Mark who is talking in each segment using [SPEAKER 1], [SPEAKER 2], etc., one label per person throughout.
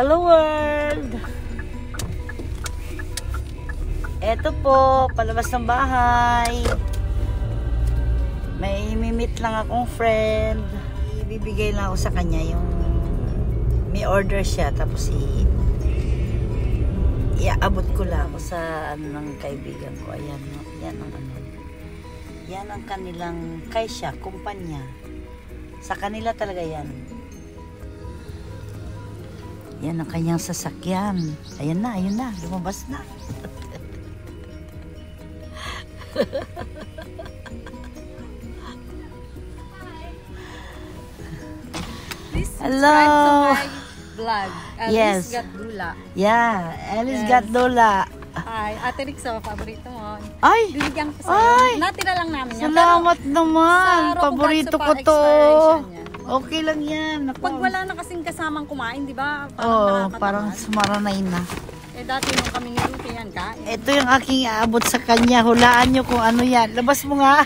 [SPEAKER 1] Hello world! Eto po, palabas ng bahay. May imimit lang akong friend. Ibibigay lang ako sa kanya yung may order siya. Tapos iaabot ko lang ako sa ano ng kaibigan ko. Ayan, yan ang ano. Yan ang kanilang kaisya, kumpanya. Sa kanila talaga yan. Yan ang kanyang sasakyan. Ayan na, ayun na. Lumabas na. Hello.
[SPEAKER 2] Vlog.
[SPEAKER 1] Yes.
[SPEAKER 2] Alice Got Dula.
[SPEAKER 1] Yeah, Alice Got Dula.
[SPEAKER 2] Ay, Ate Rixo, paborito mo.
[SPEAKER 1] Ay!
[SPEAKER 2] Binigyan ko sa
[SPEAKER 1] Ay!
[SPEAKER 2] natira lang namin yan.
[SPEAKER 1] Salamat naman.
[SPEAKER 2] sa
[SPEAKER 1] Paborito ko
[SPEAKER 2] Rokugatsu
[SPEAKER 1] to.
[SPEAKER 2] pa, expiration yan.
[SPEAKER 1] Okay lang yan. Ako.
[SPEAKER 2] Pag wala na kasing kasamang kumain, di ba?
[SPEAKER 1] Oo,
[SPEAKER 2] nakakatamad.
[SPEAKER 1] parang sumaranay na.
[SPEAKER 2] Eh, dati nung kami ni Ruti yan, kain.
[SPEAKER 1] Ito yung aking aabot sa kanya. Hulaan nyo kung ano yan. Labas mo nga.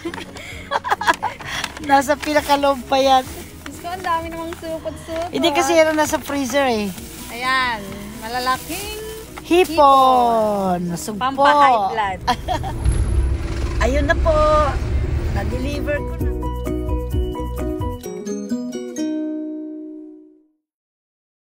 [SPEAKER 1] Nasa pinakaloob pa yan.
[SPEAKER 2] Diyos ko, ang dami namang supot-supot.
[SPEAKER 1] Hindi kasi yan nasa freezer eh.
[SPEAKER 2] Ayan, malalaking
[SPEAKER 1] Hipon. Nasugpo.
[SPEAKER 2] pampa-high blood.
[SPEAKER 1] Ayun na po. Na-deliver ko na.